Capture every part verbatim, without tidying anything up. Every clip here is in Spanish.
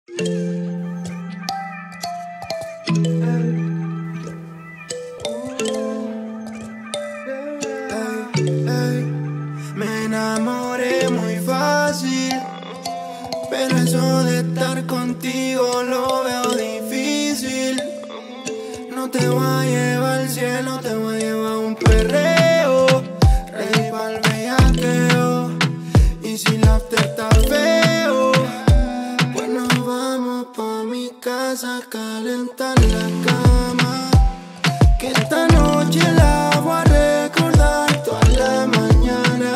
Me enamoré muy fácil, pero eso de estar contigo lo veo difícil. No te voy a llevar al cielo, te voy a llevar a un perreo, ready pa'l bellaqueo. Y si la after está feo, pues nos vamos pa' mi casa a calentar la cama. Que esta noche la voy a recordar toda la mañana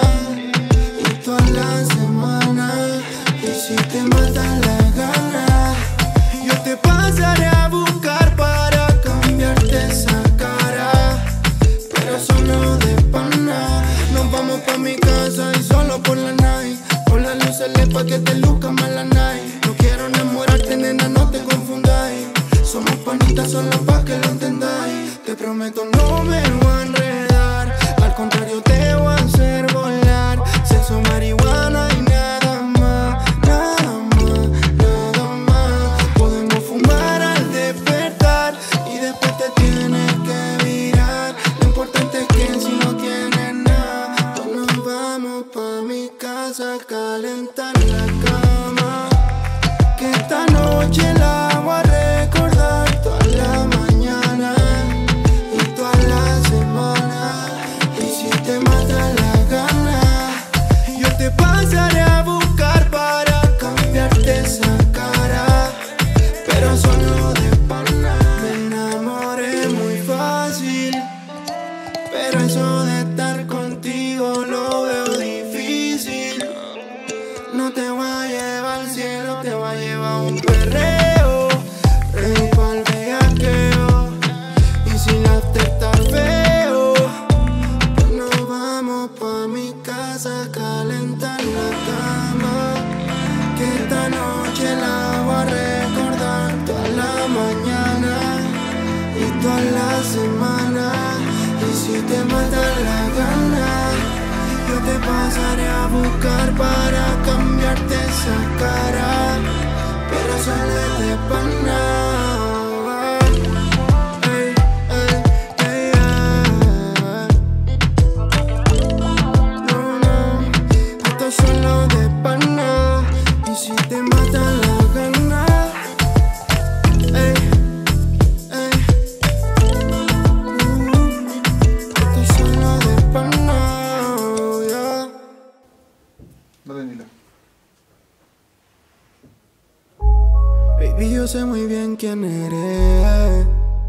y toda la semana. Y si te matan las ganas, yo te pasaré a buscar para cambiarte esa cara, pero solo de pana. Nos vamos pa' mi casa y solo por la night, con las luces L E D pa' que te luzca más la night. No quiero enamorarte, nena, no te confundáis. Somos panitas solo pa' que lo entendáis. Te prometo no me voy a enredar, al contrario te voy a hacer volar. Sexo, marihuana y nada más, nada más, nada más. Podemos fumar al despertar y después te tienes que virar. Lo importante es que si no tienes nada, pues nos vamos pa' mi casa a calentar la cama. Que esta noche la voy a recordar toda la mañana y toda la semana. Y si te matan las ganas, yo te pasaré a buscar para cambiarte esa cara, pero solo de pana. Me enamoré muy fácil, pero eso de estar contigo lo veo difícil. No te voy a llevar al cielo, te voy a llevar a un perreo, ready pa'l bellaqueo. Y si la after está feo, pues nos vamos pa' mi casa a calentar la cama. Que esta noche la voy a recordar toda la mañana y toda la semana. Y si te matan las ganas, yo te pasaré a buscar para cambiarte esa cara, pero solo es de pana. Ey, ey, ey, ah. No, no, esto es solo de pana. Y si te matan las ganas, ey, ey, uh, esto es solo de pana, yeah. Dale, Nila. Baby, yo sé muy bien quién eres,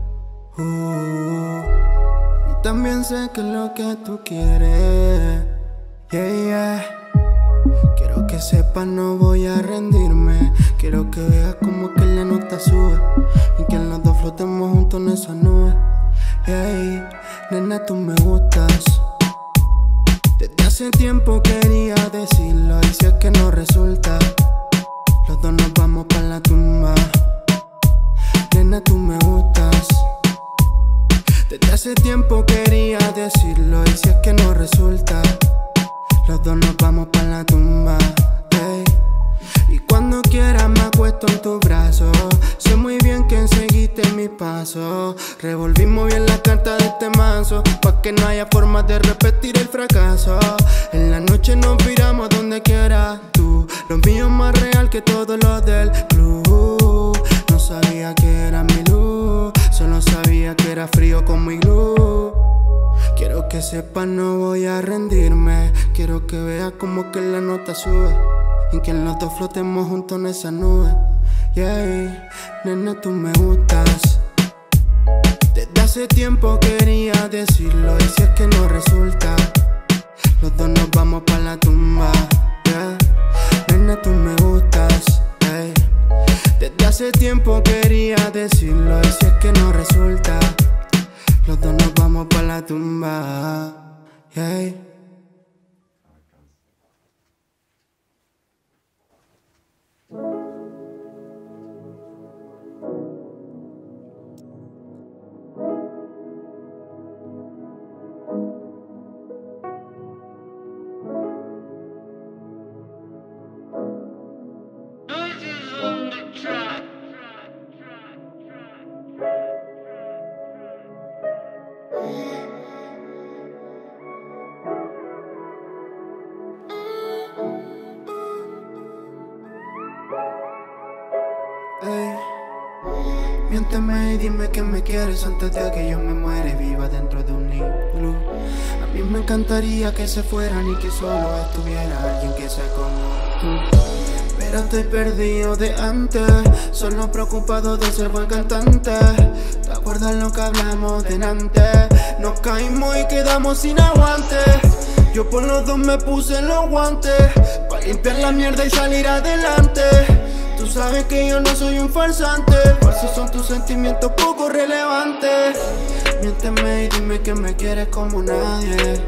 uh, y también sé que es lo que tú quieres, yeah, yeah. Quiero que sepas, no voy a rendirme. Quiero que veas como que la nota sube y que los dos flotemos juntos en esa nube, yeah. Nena, tú me gustas. Desde hace tiempo quería decirlo, y si es que no resulta, los dos nos vamos pa' la tumba. Nena, tú me gustas. Desde hace tiempo quería decirlo, y si es que no resulta, los dos nos vamos pa' la tumba, hey. Y cuando quieras me acuesto en tus brazos. Sé muy bien que seguiste mis pasos. Revolvimos bien la carta de este mazo, pa' que no haya forma de repetir el fracaso. En la noche nos viramos donde quieras tú. Lo mío es más real que todo lo del club. No sabía que era mi luz, solo sabía que era frío como iglú. Quiero que sepas, no voy a rendirme. Quiero que veas como que la nota sube y que los dos flotemos juntos en esa nube, yeah. Nena, tú me gustas. Desde hace tiempo quería decirlo, y si es que no resulta, los dos nos vamos pa' la tumba, yeah. Nena, tú me gustas, hey. Desde hace tiempo quería decirlo, y si es que no resulta, los dos nos vamos pa' la tumba, yeah. Noises on the track. Ey. Miénteme y dime que me quieres antes de que yo me muera y viva dentro de un iglú. A mí me encantaría que se fueran y que solo estuviera alguien que sea como tú. Pero estoy perdido de antes, solo preocupado de ser buen cantante. ¿Te acuerdas lo que hablamos de antes? Nos caímos y quedamos sin aguante. Yo por los dos me puse los guantes para limpiar la mierda y salir adelante. Tú sabes que yo no soy un farsante, falsos son tus sentimientos poco relevantes. Miénteme y dime que me quieres como nadie.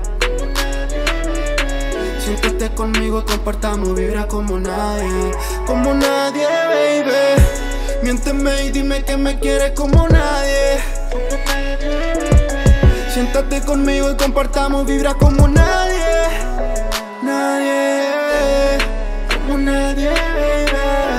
Siéntate conmigo, compartamos, vibra como nadie. Como nadie, baby. Miénteme y dime que me quieres como nadie. Siéntate conmigo y compartamos, vibra como nadie. Nadie, como nadie, baby.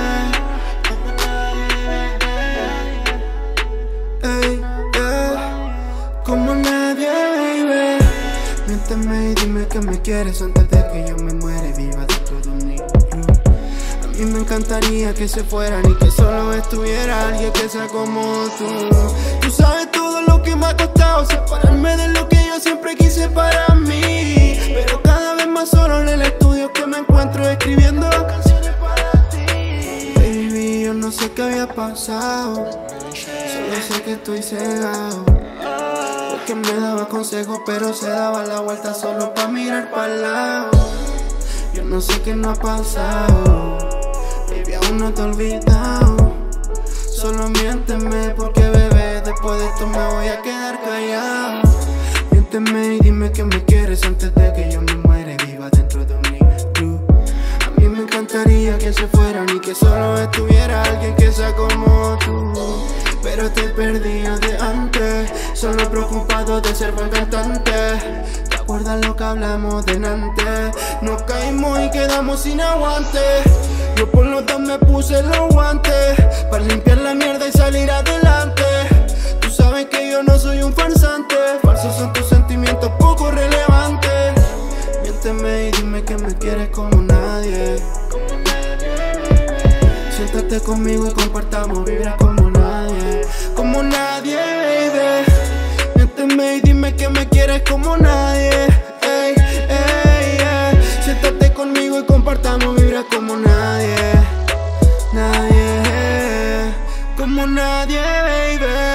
Ey, ey, como nadie, baby. Miénteme y dime que me quieres antes de que yo me muera y viva dentro de un iglú. A mí me encantaría que se fueran y que solo estuviera alguien que sea como tú. Tú sabes todo lo que me ha costado separarme de lo que yo siempre quise para mí. Pero cada vez más solo en el estudio que me encuentro escribiendo canciones para ti. Baby, yo no sé qué había pasado, solo sé que estoy cegado. Que me daba consejos pero se daba la vuelta solo pa' mirar pa'l lado. Yo no sé qué no ha pasado, baby, aún no te he olvidado. Solo miénteme porque bebé, después de esto me voy a quedar callado. Miénteme y dime que me quieres antes de que yo me muera y viva dentro de un iglú. A mí me encantaría que se fueran y que solo estuviera alguien que sea como tú. Pero estoy perdido de antes, solo preocupado de ser buen cantante. ¿Te acuerdas lo que hablamos de antes? Nos caímos y quedamos sin aguante. Yo por los dos me puse los guantes para limpiar la mierda y salir adelante. Tú sabes que yo no soy un farsante, falsos son tus sentimientos poco relevantes. Miénteme y dime que me quieres como nadie. Siéntate conmigo y compartamos, vibra como nadie. Como nadie, baby. Miénteme y dime que me quieres como nadie. Ey, ey, ey. Siéntate conmigo y compartamos, vibra como nadie. Nadie, como nadie, baby.